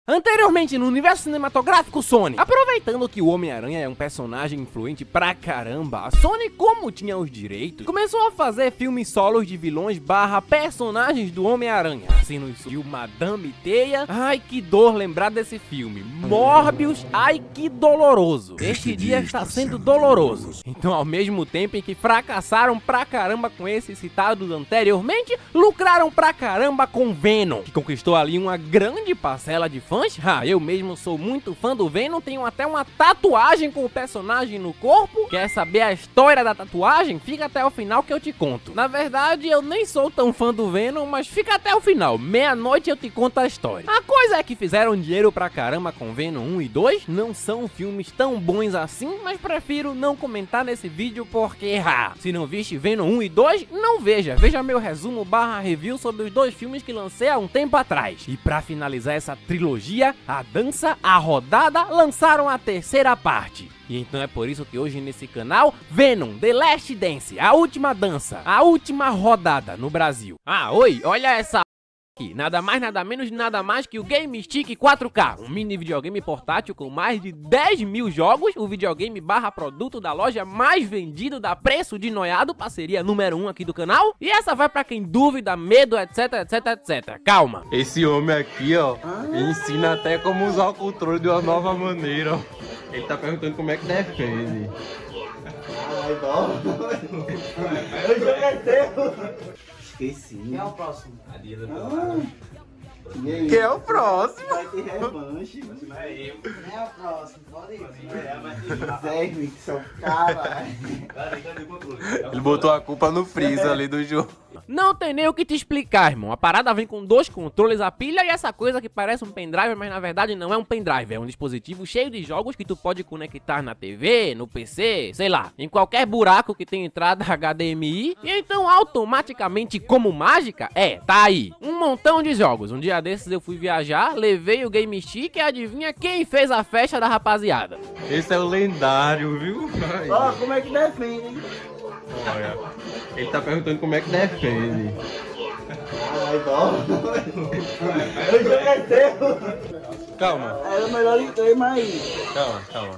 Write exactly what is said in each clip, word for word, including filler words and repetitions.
Anteriormente no universo cinematográfico Sony, aproveitando que o Homem-Aranha é um personagem influente pra caramba, a Sony, como tinha os direitos, começou a fazer filmes solos de vilões barra personagens do Homem-Aranha. Assim nos surgiu Madame Teia, ai que dor lembrar desse filme, Morbius, ai que doloroso, este dia está sendo doloroso. Então ao mesmo tempo em que fracassaram pra caramba com esses citados anteriormente, lucraram pra caramba com Venom, que conquistou ali uma grande parcela de fãs. Ah, eu mesmo sou muito fã do Venom, tenho até uma tatuagem com o personagem no corpo. Quer saber a história da tatuagem? Fica até o final que eu te conto. Na verdade, eu nem sou tão fã do Venom, mas fica até o final. Meia-noite eu te conto a história. A coisa é que fizeram dinheiro pra caramba com Venom um e dois. Não são filmes tão bons assim, mas prefiro não comentar nesse vídeo porque, ah, se não viste Venom um e dois, não veja. Veja meu resumo barra review sobre os dois filmes que lancei há um tempo atrás. E pra finalizar essa trilogia, a dança, a rodada, lançaram a terceira parte. E então é por isso que hoje nesse canal, Venom, The Last Dance, a última dança, a última rodada no Brasil. Ah, oi, olha essa aqui, nada mais, nada menos, nada mais que o Game Stick quatro K, um mini videogame portátil com mais de dez mil jogos, o videogame barra produto da loja mais vendido da Preço de Noiado, parceria número um aqui do canal. E essa vai pra quem dúvida, medo, etc, etc, etc. Calma. Esse homem aqui, ó, ensina até como usar o controle de uma nova maneira, ó. Ele tá perguntando como é que defende. Ai, bom. Eu já meteu. Esqueci. Quem é o próximo? A Diana. Ah, Quem é o próximo? vai ter revanche. Não é eu. Quem é o próximo? Pode ir. Zé, que são cara. Ele botou a culpa no Freeza ali do jogo. Não tem nem o que te explicar, irmão. A parada vem com dois controles, a pilha e essa coisa que parece um pendrive, mas na verdade não é um pendrive. É um dispositivo cheio de jogos que tu pode conectar na T V, no P C, sei lá, em qualquer buraco que tenha entrada H D M I. E então automaticamente, como mágica, é, tá aí, um montão de jogos. Um dia desses eu fui viajar, levei o Game Stick e adivinha quem fez a festa da rapaziada? Esse é o lendário, viu? Ó, oh, como é que defende, hein? Olha, ele tá perguntando como é que defende. Ai, bom. Eu já meteu. Calma. Era melhor em três, mas... Calma, calma.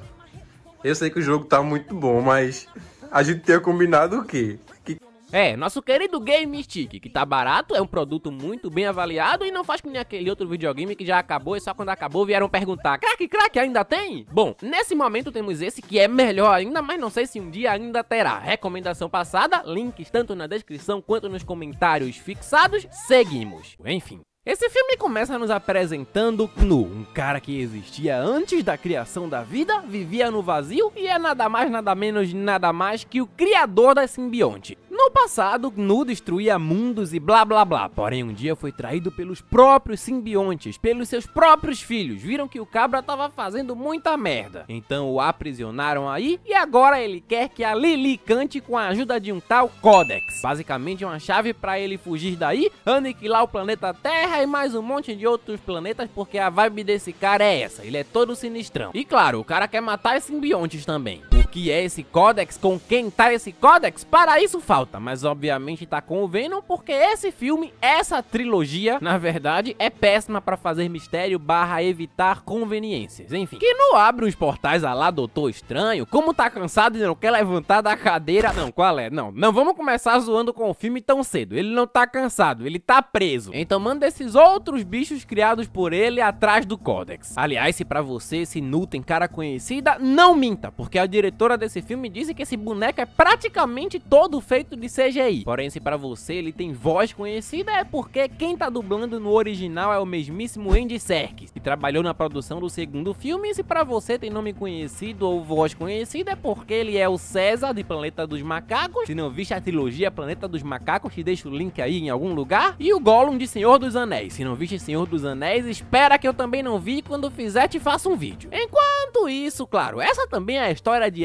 Eu sei que o jogo tá muito bom, mas a gente tinha combinado o quê? Que... É, nosso querido Game Stick, que tá barato, é um produto muito bem avaliado e não faz que nem aquele outro videogame que já acabou e só quando acabou vieram perguntar: crack, crack, ainda tem? Bom, nesse momento temos esse que é melhor ainda, mas não sei se um dia ainda terá. Recomendação passada, links tanto na descrição quanto nos comentários fixados, seguimos. Enfim. Esse filme começa nos apresentando Nu, um cara que existia antes da criação da vida, vivia no vazio e é nada mais nada menos nada mais que o criador da simbionte. No passado, Nu destruía mundos e blá blá blá, porém um dia foi traído pelos próprios simbiontes, pelos seus próprios filhos, viram que o cabra tava fazendo muita merda. Então o aprisionaram aí e agora ele quer que a Lili cante com a ajuda de um tal Codex. Basicamente uma chave pra ele fugir daí, aniquilar o planeta Terra e mais um monte de outros planetas, porque a vibe desse cara é essa, ele é todo sinistrão. E claro, o cara quer matar os simbiontes também. O que é esse Codex? Com quem tá esse Codex? Para isso falta, mas obviamente tá com o Venom, porque esse filme, essa trilogia, na verdade, é péssima pra fazer mistério barra evitar conveniências. Enfim, que não abre uns portais a lá Doutor Estranho, como tá cansado e não quer levantar da cadeira. Não, qual é? Não, não vamos começar zoando com o filme tão cedo. Ele não tá cansado, ele tá preso. Então manda esse outros bichos criados por ele atrás do Codex. Aliás, se pra você esse Nu tem cara conhecida, não minta, porque a diretora desse filme disse que esse boneco é praticamente todo feito de C G I. Porém, se pra você ele tem voz conhecida, é porque quem tá dublando no original é o mesmíssimo Andy Serkis, que trabalhou na produção do segundo filme. E se pra você tem nome conhecido ou voz conhecida, é porque ele é o César de Planeta dos Macacos. Se não viste a trilogia Planeta dos Macacos, te deixo o link aí em algum lugar. E o Gollum de Senhor dos Anéis. Se não viste Senhor dos Anéis, espera que eu também não vi, quando fizer te faço um vídeo. Enquanto isso, claro, essa também é a história de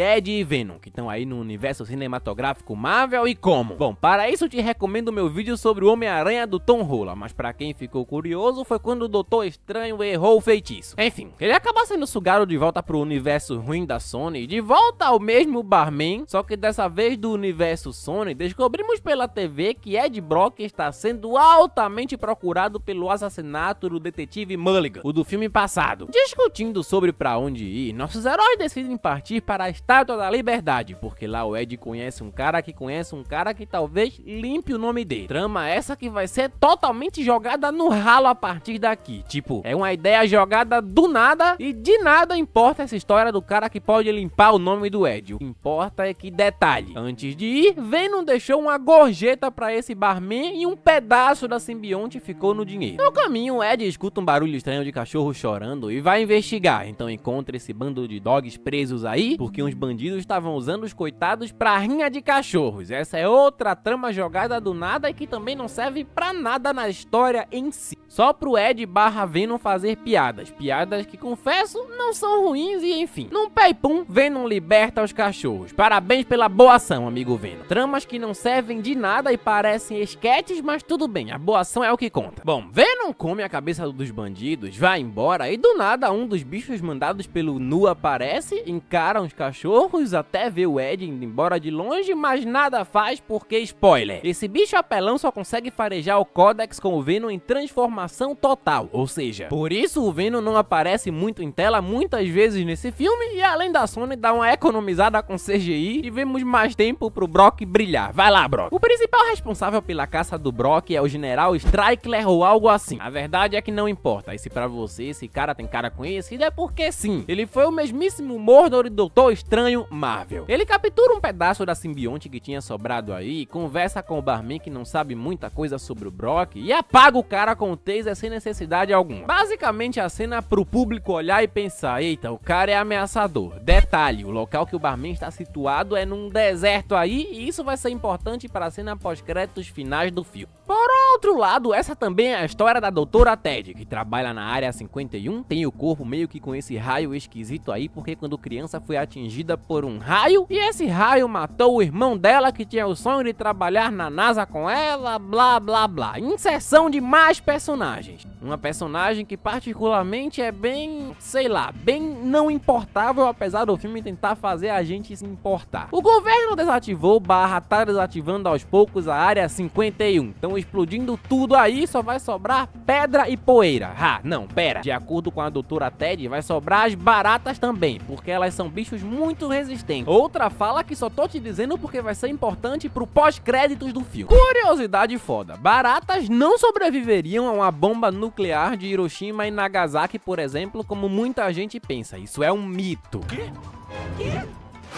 Ed e Venom, que estão aí no universo cinematográfico Marvel e como? Bom, para isso te recomendo meu vídeo sobre o Homem-Aranha do Tom Holland, mas pra quem ficou curioso foi quando o Doutor Estranho errou o feitiço. Enfim, ele acaba sendo sugado de volta pro universo ruim da Sony, de volta ao mesmo barman, só que dessa vez do universo Sony, descobrimos pela T V que Ed Brock está sendo altamente procurado pelo assassinato do detetive Mulligan, o do filme passado. Discutindo sobre pra onde ir, nossos heróis decidem partir para a Estátua da Liberdade, porque lá o Ed conhece um cara que conhece um cara que talvez limpe o nome dele. Trama essa que vai ser totalmente jogada no ralo a partir daqui. Tipo, é uma ideia jogada do nada e de nada importa essa história do cara que pode limpar o nome do Ed. O que importa é que, detalhe, antes de ir, Venom deixou uma gorjeta pra esse barman e um pedaço da simbionte ficou no dinheiro. No caminho, o Ed escuta um barulho estranho de cachorro chorando e vai investigar. Então encontra esse bando de dogs presos aí, porque uns bandidos estavam usando os coitados pra rinha de cachorros. Essa é outra trama jogada do nada e que também não serve pra nada na história em si. Só pro Ed barra Venom fazer piadas. Piadas que, confesso, não são ruins e enfim. Num pé e pum, Venom liberta os cachorros. Parabéns pela boa ação, amigo Venom. Tramas que não servem de nada e parecem esquetes, mas tudo bem, a boa ação é o que conta. Bom, Venom come a cabeça dos bandidos, vai embora e do nada um dos bichos mandados pelo Nu aparece, encara uns cachorros, até vê o Ed indo embora de longe, mas nada faz porque, spoiler, esse bicho apelão só consegue farejar o Codex com o Venom em transformação total, ou seja, por isso o Venom não aparece muito em tela muitas vezes nesse filme e além da Sony dá uma economizada com C G I e vemos mais tempo pro Brock brilhar. Vai lá, Brock. O principal responsável pela caça do Brock é o General Stryker ou algo assim. A verdade é que não importa, e se pra você esse cara tem cara conhecido é porque sim, ele foi o mesmíssimo Mordor e Doutor Estranho Marvel. Ele captura um pedaço da simbionte que tinha sobrado aí, conversa com o barman que não sabe muita coisa sobre o Brock e apaga o cara com o taser sem necessidade alguma. Basicamente a cena pro público olhar e pensar, eita, o cara é ameaçador. Detalhe, o local que o barman está situado é num deserto aí e isso vai ser importante para a cena pós-créditos finais do filme. Por outro lado, essa também é a história da doutora Ted, que trabalha na área cinquenta e um, tem o corpo meio que com esse raio esquisito aí, porque quando criança foi atingida por um raio, e esse raio matou o irmão dela que tinha o sonho de trabalhar na NASA com ela, blá blá blá. Inserção de mais personagens. Uma personagem que particularmente é bem, sei lá, bem não importável, apesar do filme tentar fazer a gente se importar. O governo desativou barra tá desativando aos poucos a área cinquenta e um, então explodindo tudo aí só vai sobrar pedra e poeira. Ah, não, pera. De acordo com a doutora Ted, vai sobrar as baratas também, porque elas são bichos muito resistentes. Outra fala que só tô te dizendo porque vai ser importante pro pós-créditos do filme. Curiosidade foda, baratas não sobreviveriam a uma bomba nuclear de Hiroshima e Nagasaki, por exemplo, como muita gente pensa. Isso é um mito. Quê? Quê?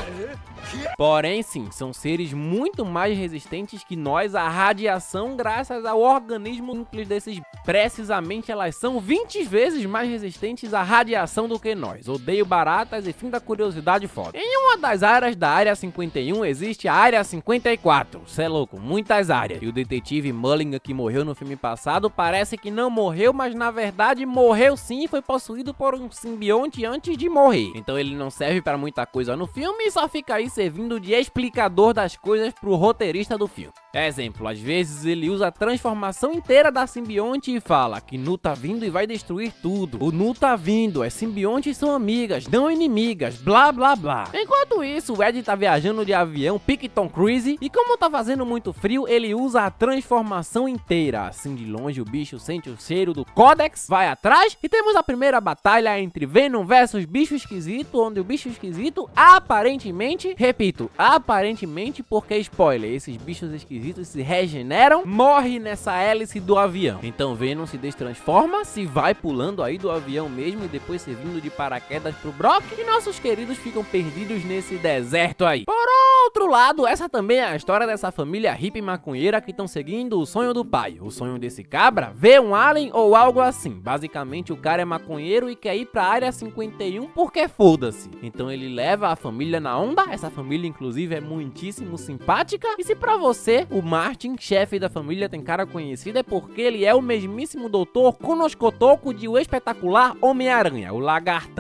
Porém, sim, são seres muito mais resistentes que nós à radiação graças ao organismo núcleo desses. Precisamente, elas são vinte vezes mais resistentes à radiação do que nós. Odeio baratas e fim da curiosidade foda. Em uma das áreas da área cinquenta e um existe a área cinquenta e quatro. Cê é louco, muitas áreas. E o detetive Mulligan que morreu no filme passado parece que não morreu, mas na verdade morreu sim e foi possuído por um simbionte antes de morrer. Então ele não serve pra muita coisa no filme e só fica aí servindo de explicador das coisas pro roteirista do filme. Exemplo, às vezes ele usa a transformação inteira da simbionte e fala que Nu tá vindo e vai destruir tudo. O Nu tá vindo, as simbiontes são amigas, não inimigas, blá blá blá. Enquanto isso, o Ed tá viajando de avião pique Tom Cruise e como tá fazendo muito frio, ele usa a transformação inteira. Assim de longe o bicho sente o cheiro do Codex, vai atrás e temos a primeira batalha entre Venom versus Bicho Esquisito, onde o Bicho Esquisito aparentemente, repito, aparentemente porque spoiler, esses bichos esquisitos se regeneram, morre nessa hélice do avião. Então Venom se destransforma, se vai pulando aí do avião mesmo e depois servindo de paraquedas pro Brock e nossos queridos ficam perdidos nesse deserto aí. Por outro lado, essa também é a história dessa família hippie maconheira que estão seguindo o sonho do pai. O sonho desse cabra, ver um alien ou algo assim. Basicamente o cara é maconheiro e quer ir pra área cinquenta e um porque foda-se. Então ele leva a família na onda, essa família inclusive é muitíssimo simpática e se pra você o Martin, chefe da família, tem cara conhecida é porque ele é o mesmíssimo doutor Kunoshikotoku de O Espetacular Homem-Aranha, o Lagartão.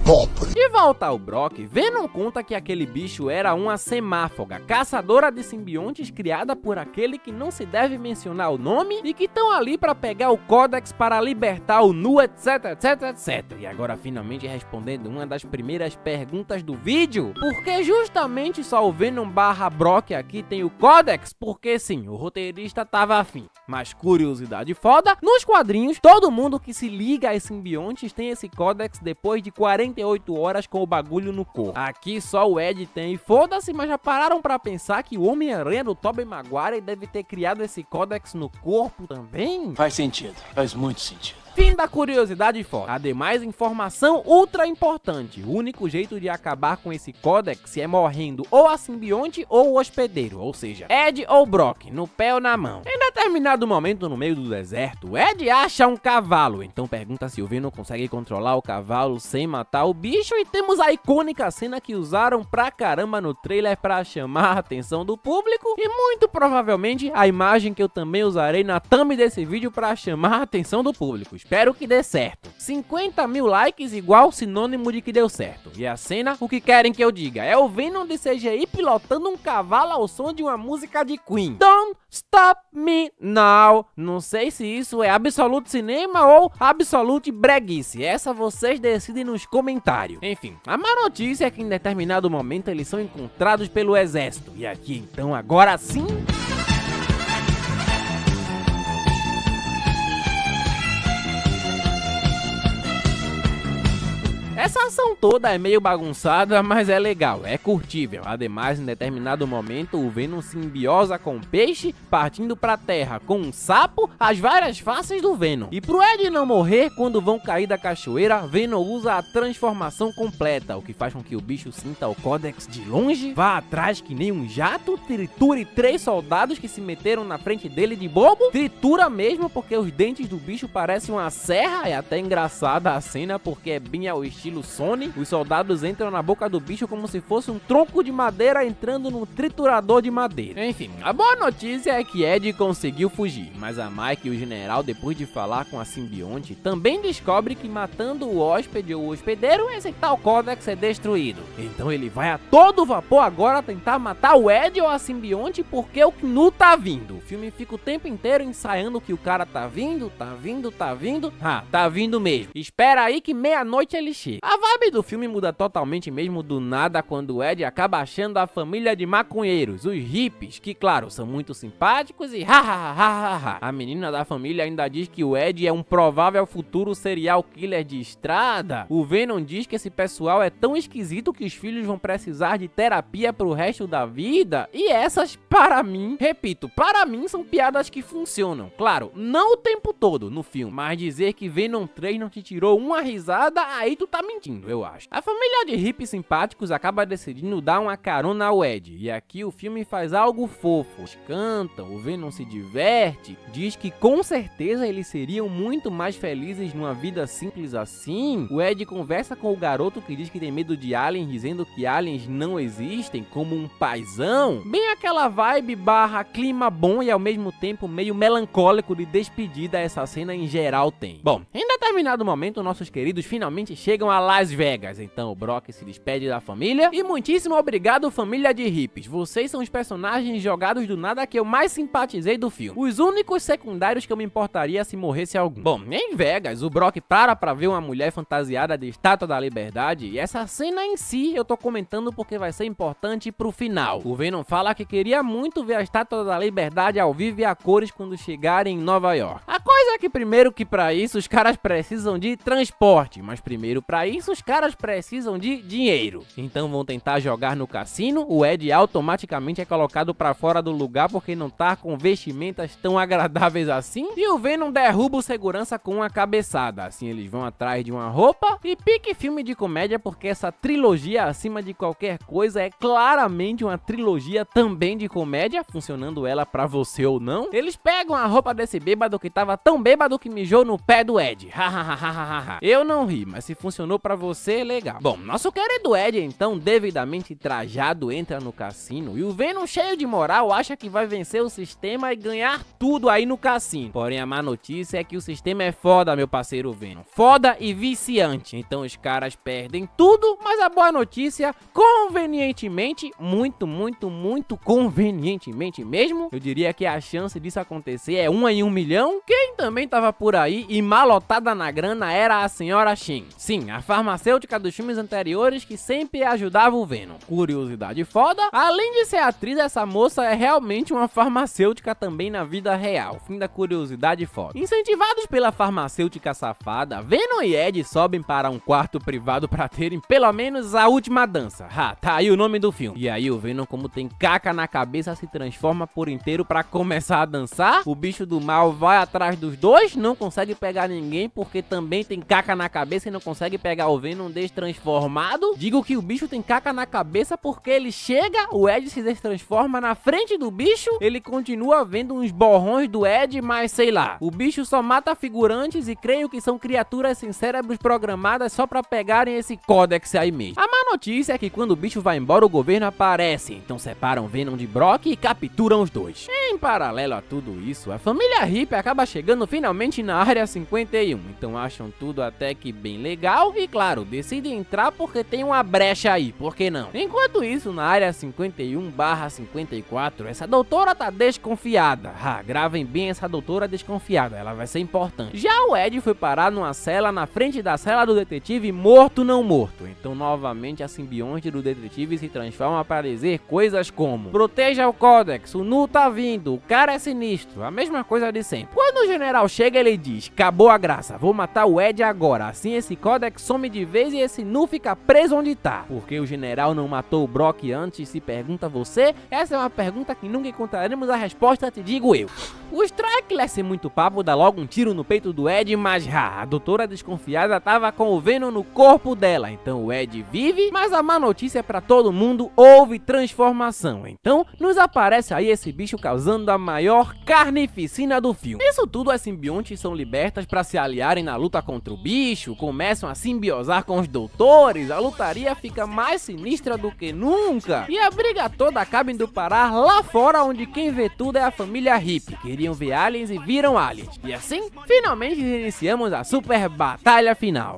pobre. De volta ao Brock, Venom conta que aquele bicho era uma semáfoga, caçadora de simbiontes criada por aquele que não se deve mencionar o nome e que estão ali para pegar o Codex para libertar o Nu, etc, etc, etcétera. E agora finalmente respondendo uma das primeiras perguntas do vídeo, por que justamente só o Venom barra Brock aqui tem o Codex? Porque sim, o roteirista tava afim. Mas curiosidade foda, nos quadrinhos, todo mundo que se liga a simbiontes tem esse Codex depois de quarenta e oito horas com o bagulho no corpo. Aqui só o Ed tem e foda-se, mas já pararam pra pensar que o Homem-Aranha do Tobey Maguire deve ter criado esse Codex no corpo também? Faz sentido, faz muito sentido. Fim da curiosidade fora. Ademais, informação ultra importante. O único jeito de acabar com esse Codex é morrendo ou a simbionte ou o hospedeiro, ou seja, Ed ou Brock, no pé ou na mão. Em determinado momento no meio do deserto, Ed acha um cavalo, então pergunta se o Venom consegue controlar o cavalo sem matar o bicho, e temos a icônica cena que usaram pra caramba no trailer pra chamar a atenção do público, e muito provavelmente a imagem que eu também usarei na thumb desse vídeo pra chamar a atenção do público. Espero que dê certo. cinquenta mil likes igual sinônimo de que deu certo. E a cena, o que querem que eu diga? É o Venom de C G I pilotando um cavalo ao som de uma música de Queen. Don't Stop Me Now. Não sei se isso é absolute cinema ou absolute breguice. Essa vocês decidem nos comentários. Enfim, a má notícia é que em determinado momento eles são encontrados pelo exército. E aqui então, agora sim... Essa ação toda é meio bagunçada, mas é legal, é curtível. Ademais, em determinado momento, o Venom simbiosa com um peixe, partindo pra terra com um sapo, as várias faces do Venom. E pro Ed não morrer quando vão cair da cachoeira, Venom usa a transformação completa, o que faz com que o bicho sinta o Codex de longe, vá atrás que nem um jato, triture três soldados que se meteram na frente dele de bobo, tritura mesmo porque os dentes do bicho parecem uma serra. É até engraçada a cena porque é bem ao estilo Sony. Os soldados entram na boca do bicho como se fosse um tronco de madeira entrando num triturador de madeira. Enfim, a boa notícia é que Ed conseguiu fugir, mas a Mike e o general, depois de falar com a simbionte, também descobre que matando o hóspede ou o hospedeiro, esse tal Codex é destruído. Então ele vai a todo vapor agora tentar matar o Ed ou a simbionte porque o Knu tá vindo. O filme fica o tempo inteiro ensaiando que o cara tá vindo, tá vindo, tá vindo. Ah, tá vindo mesmo. Espera aí que meia-noite ele chega. A vibe do filme muda totalmente mesmo do nada quando o Ed acaba achando a família de maconheiros, os hippies, que claro, são muito simpáticos e ha ha ha ha ha. A menina da família ainda diz que o Ed é um provável futuro serial killer de estrada. O Venom diz que esse pessoal é tão esquisito que os filhos vão precisar de terapia pro resto da vida. E essas, para mim, repito, para mim são piadas que funcionam. Claro, não o tempo todo no filme, mas dizer que Venom três não te tirou uma risada, aí tu tá mentindo, eu acho. A família de hippies simpáticos acaba decidindo dar uma carona ao Ed, e aqui o filme faz algo fofo. Eles cantam, o Venom se diverte, diz que com certeza eles seriam muito mais felizes numa vida simples assim. O Ed conversa com o garoto que diz que tem medo de aliens, dizendo que aliens não existem, como um paizão. Bem aquela vibe barra clima bom e ao mesmo tempo meio melancólico de despedida essa cena em geral tem. Bom, em determinado momento nossos queridos finalmente chegam a Las Vegas, então o Brock se despede da família e muitíssimo obrigado família de hippies, vocês são os personagens jogados do nada que eu mais simpatizei do filme, os únicos secundários que eu me importaria se morresse algum. Bom, em Vegas o Brock para pra ver uma mulher fantasiada de Estátua da Liberdade e essa cena em si eu tô comentando porque vai ser importante pro final. O Venom fala que queria muito ver a Estátua da Liberdade ao vivo e a cores quando chegarem em Nova York. A coisa é que primeiro que pra isso os caras precisam de transporte, mas primeiro pra isso os caras precisam de dinheiro. Então vão tentar jogar no cassino, o Ed automaticamente é colocado pra fora do lugar porque não tá com vestimentas tão agradáveis assim, e o Venom derruba o segurança com uma cabeçada. Assim eles vão atrás de uma roupa e pique filme de comédia porque essa trilogia acima de qualquer coisa é claramente uma trilogia também de comédia, funcionando ela pra você ou não. Eles pegam a roupa desse bêbado que tava tão bêbado que mijou no pé do Ed. Eu não ri, mas se funcionou funcionou pra você, legal. Bom, nosso querido Ed, então, devidamente trajado, entra no cassino e o Venom, cheio de moral, acha que vai vencer o sistema e ganhar tudo aí no cassino. Porém, a má notícia é que o sistema é foda, meu parceiro Venom. Foda e viciante. Então os caras perdem tudo, mas a boa notícia, convenientemente, muito, muito, muito convenientemente mesmo, eu diria que a chance disso acontecer é uma em um milhão. Quem também tava por aí e malotada na grana era a senhora Shen. Sim, a farmacêutica dos filmes anteriores que sempre ajudava o Venom. Curiosidade foda, além de ser atriz, essa moça é realmente uma farmacêutica também na vida real. Fim da curiosidade foda. Incentivados pela farmacêutica safada, Venom e Ed sobem para um quarto privado para terem pelo menos a última dança. Ha, tá aí o nome do filme. E aí o Venom, como tem caca na cabeça, se transforma por inteiro para começar a dançar. O bicho do mal vai atrás dos dois, não consegue pegar ninguém porque também tem caca na cabeça e não consegue pegar o Venom destransformado. Digo que o bicho tem caca na cabeça porque ele chega, o Ed se destransforma na frente do bicho, ele continua vendo uns borrões do Ed, mas sei lá, o bicho só mata figurantes e creio que são criaturas sem cérebros programadas só pra pegarem esse códex aí mesmo. A má notícia é que quando o bicho vai embora, o governo aparece, então separam Venom de Brock e capturam os dois. Em paralelo a tudo isso, a família Hippie acaba chegando finalmente na área cinquenta e um, então acham tudo até que bem legal e claro, decidem entrar porque tem uma brecha aí, por que não? Enquanto isso, na área cinquenta e um barra cinquenta e quatro, essa doutora tá desconfiada. Ah, gravem bem essa doutora desconfiada, ela vai ser importante. Já o Ed foi parar numa cela na frente da cela do detetive morto não morto. Então novamente a simbionte do detetive se transforma para dizer coisas como: proteja o Codex, o Nu tá vindo, o cara é sinistro, a mesma coisa de sempre. Quando o general chega, ele diz: acabou a graça, vou matar o Ed agora, assim esse Codex some de vez e esse Nu fica preso onde tá. Porque o general não matou o Brock antes, se pergunta você? Essa é uma pergunta que nunca encontraremos a resposta, te digo eu. O Striker, sem muito papo, dá logo um tiro no peito do Ed, mas ah, a doutora desconfiada tava com o Venom no corpo dela, então o Ed vive, mas a má notícia é pra todo mundo, houve transformação. Então nos aparece aí esse bicho causando a maior carnificina do filme. Isso tudo, as simbiontes são libertas pra se aliarem na luta contra o bicho, começam a simbiosar com os doutores, a lutaria fica mais sinistra do que nunca, e a briga toda acaba indo parar lá fora, onde quem vê tudo é a família Hippie. Queriam ver aliens e viram aliens, e assim, finalmente iniciamos a super batalha final.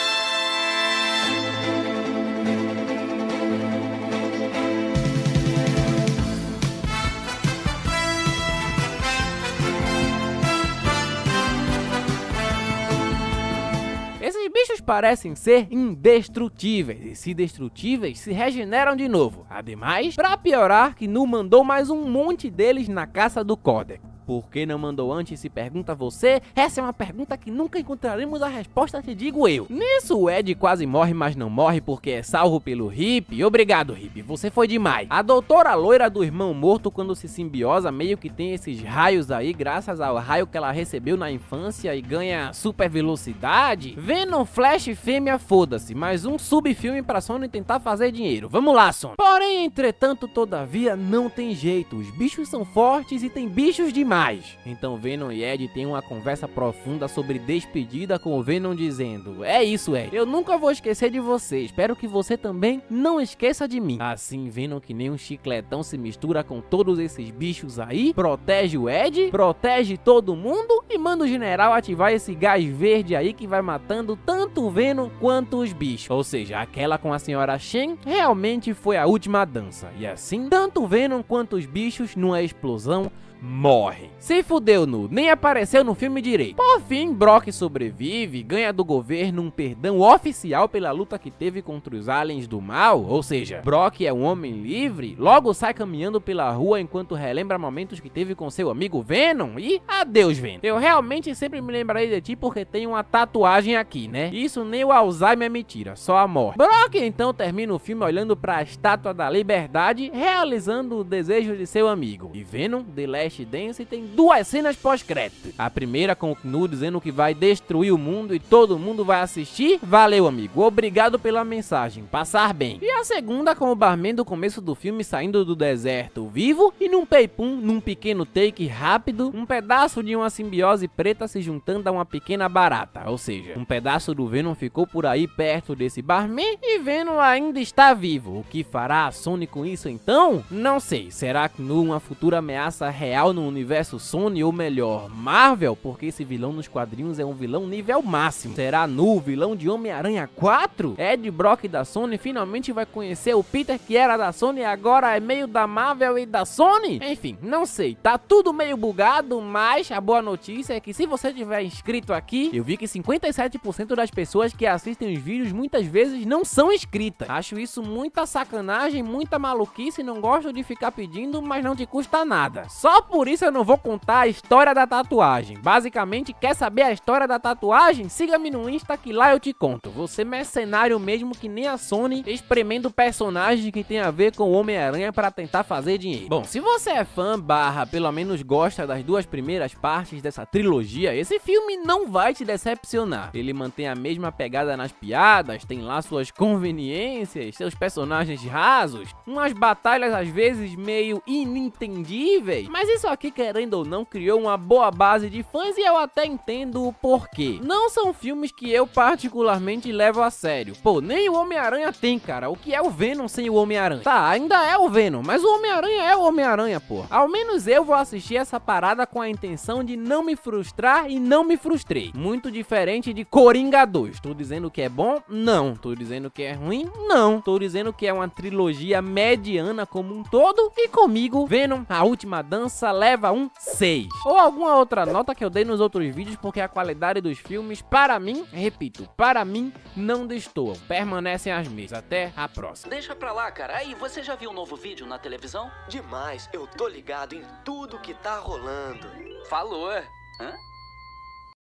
Esses bichos parecem ser indestrutíveis, e se destrutíveis, se regeneram de novo. Ademais, pra piorar, que Nu mandou mais um monte deles na caça do Codex. Por que não mandou antes, se pergunta você? Essa é uma pergunta que nunca encontraremos a resposta, te digo eu. Nisso o Ed quase morre, mas não morre porque é salvo pelo Hippie. Obrigado, Hippie, você foi demais. A doutora loira do irmão morto, quando se simbiosa, meio que tem esses raios aí, graças ao raio que ela recebeu na infância e ganha super velocidade. Venom, Flash, fêmea, foda-se, mais um subfilme pra Sony tentar fazer dinheiro. Vamos lá, Sony. Porém, entretanto, todavia, não tem jeito. Os bichos são fortes e tem bichos demais. Então Venom e Ed têm uma conversa profunda sobre despedida, com o Venom dizendo: é isso, Ed, eu nunca vou esquecer de você, espero que você também não esqueça de mim. Assim, Venom, que nem um chicletão, se mistura com todos esses bichos aí, protege o Ed, protege todo mundo e manda o general ativar esse gás verde aí que vai matando tanto o Venom quanto os bichos. Ou seja, aquela com a senhora Shen realmente foi a última dança. E assim, tanto o Venom quanto os bichos, numa explosão, morrem. Se fudeu, Nu, nem apareceu no filme direito. Por fim, Brock sobrevive, ganha do governo um perdão oficial pela luta que teve contra os aliens do mal, ou seja, Brock é um homem livre, logo sai caminhando pela rua enquanto relembra momentos que teve com seu amigo Venom e adeus, Venom. Eu realmente sempre me lembrarei de ti porque tem uma tatuagem aqui, né? Isso nem o Alzheimer me tira, só a morte. Brock então termina o filme olhando para a estátua da liberdade, realizando o desejo de seu amigo. E Venom, The Last Flashdance tem duas cenas pós-crédito. A primeira com o Knu dizendo que vai destruir o mundo e todo mundo vai assistir. Valeu, amigo. Obrigado pela mensagem. Passar bem. E a segunda com o barman do começo do filme saindo do deserto vivo e num peipum, num pequeno take rápido, um pedaço de uma simbiose preta se juntando a uma pequena barata. Ou seja, um pedaço do Venom ficou por aí perto desse barman e Venom ainda está vivo. O que fará a Sony com isso então? Não sei. Será que Knu uma futura ameaça real no universo Sony ou melhor, Marvel? Porque esse vilão nos quadrinhos é um vilão nível máximo. Será Knu vilão de Homem-Aranha quatro? Ed Brock da Sony finalmente vai conhecer o Peter que era da Sony e agora é meio da Marvel e da Sony? Enfim, não sei. Tá tudo meio bugado, mas a boa notícia é que se você tiver inscrito aqui, eu vi que cinquenta e sete por cento das pessoas que assistem os vídeos muitas vezes não são inscritas. Acho isso muita sacanagem, muita maluquice, não gosto de ficar pedindo, mas não te custa nada. Só por isso eu não vou contar a história da tatuagem. Basicamente, quer saber a história da tatuagem? Siga-me no Insta que lá eu te conto. Você mercenário mesmo que nem a Sony, espremendo personagem que tem a ver com o Homem-Aranha para tentar fazer dinheiro. Bom, se você é fã barra, pelo menos gosta das duas primeiras partes dessa trilogia, esse filme não vai te decepcionar. Ele mantém a mesma pegada nas piadas, tem lá suas conveniências, seus personagens rasos, umas batalhas às vezes meio inentendíveis, mas isso aqui, querendo ou não, criou uma boa base de fãs e eu até entendo o porquê. Não são filmes que eu particularmente levo a sério. Pô, nem o Homem-Aranha tem, cara. O que é o Venom sem o Homem-Aranha? Tá, ainda é o Venom, mas o Homem-Aranha é o Homem-Aranha, pô. Ao menos eu vou assistir essa parada com a intenção de não me frustrar e não me frustrei. Muito diferente de Coringa dois. Tô dizendo que é bom? Não. Tô dizendo que é ruim? Não. Tô dizendo que é uma trilogia mediana como um todo e comigo, Venom, A Última Dança leva um seis. Ou alguma outra nota que eu dei nos outros vídeos, porque a qualidade dos filmes, para mim, repito, para mim, não destoam. Permanecem as mesmas. Até a próxima. Deixa pra lá, cara. Aí, você já viu um novo vídeo na televisão? Demais, eu tô ligado em tudo que tá rolando. Falou. Hã?